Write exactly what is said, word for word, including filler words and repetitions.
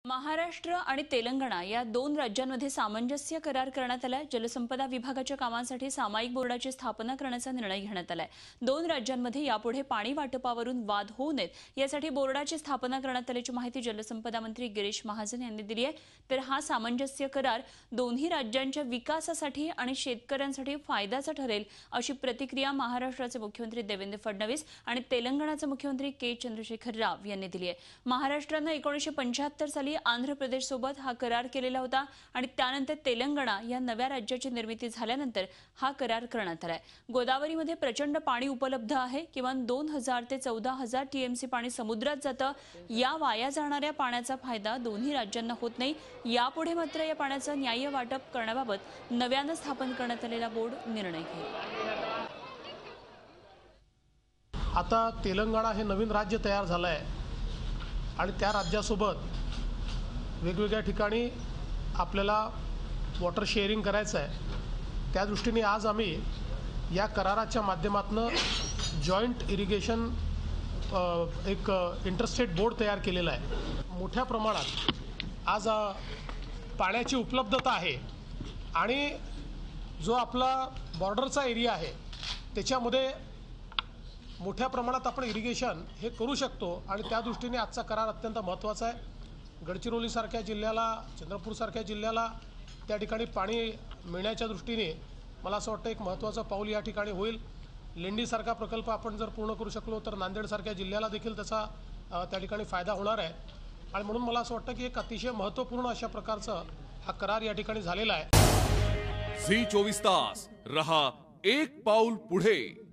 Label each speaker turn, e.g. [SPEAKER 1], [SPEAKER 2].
[SPEAKER 1] महाराष्ट्र आणि तेलंगणा या दोन राज्यांमध्ये सामंजस्य करार करण्यात आलाय। जलसंपदा विभागाच्या कामांसाठी सामायिक बोर्डाची स्थापना करण्याचा निर्णय घेण्यात आलाय। दोन राज्यांमध्ये यापुढे पाणी वाटपावरून वाद होऊ नयेत यासाठी बोर्डाची स्थापना करण्यात आल्याची माहिती जलसंपदा मंत्री गिरीश महाजन यांनी दिली आहे। तर हा सामंजस्य करार दोन्ही राज्यांच्या विकासासाठी आणि शेतकऱ्यांसाठी फायद्याचा ठरेल अशी प्रतिक्रिया महाराष्ट्राचे मुख्यमंत्री देवेंद्र फडणवीस आणि तेलंगणाचे मुख्यमंत्री के चंद्रशेखर राव यांनी दिली आहे। महाराष्ट्राने एकोणीसशे पंच्याहत्तर साली आंध्र प्रदेश सोबत हा करार केलेला होता आणि त्यानंतर तेलंगणा या नव्या राज्याची निर्मिती झाल्यानंतर हा करार करण्यात आलाय। गोदावरीमध्ये प्रचंड पाणी उपलब्ध आहे। किमान दोन हजार ते चौदा हजार टीएमसी पाणी समुद्रात जातं। या वाया जाणाऱ्या पाण्याचा फायदा दोन्ही राज्यांना होत नाही। यापुढे मात्र या पाण्याचं न्याय्य वाटप करण्याबाबत नव्याने स्थापन करण्यात आलेला बोर्ड निर्णय घेईल।
[SPEAKER 2] आता तेलंगणा हे नवीन राज्य तयार झालं आहे आणि त्या राज्यासोबत वेगवेगळ्या ठिकाणी आपल्याला वॉटर शेअरिंग करायचं आहे। त्या दृष्टीने आज आम्ही या कराराच्या माध्यमातून जॉईंट इरिगेशन एक इंटरस्टेट बोर्ड तयार केलेला आहे। मोठ्या प्रमाणात आज पाण्याची उपलब्धता आहे आणि जो आपला बॉर्डरचा एरिया आहे त्याच्यामध्ये मोठ्या प्रमाणात आपण इरिगेशन हे करू शकतो आणि त्या दृष्टीने आजचा करार अत्यंत महत्त्वाचा आहे। गडचिरोलीसारख्या जिल्ह्याला, चंद्रपूरसारख्या जिल्ह्याला त्या ठिकाणी पाणी मिळण्याच्या दृष्टीने मला असं वाटतं एक महत्त्वाचं पाऊल या ठिकाणी होईल। लेंडीसारखा प्रकल्प आपण जर पूर्ण करू शकलो तर नांदेडसारख्या जिल्ह्याला देखील त्याचा त्या ठिकाणी फायदा होणार आहे आणि म्हणून मला असं वाटतं की एक अतिशय महत्त्वपूर्ण अशा प्रकारचा हा करार या ठिकाणी झालेला आहे।
[SPEAKER 3] झी चोवीस तास रहा एक पाऊल पुढे।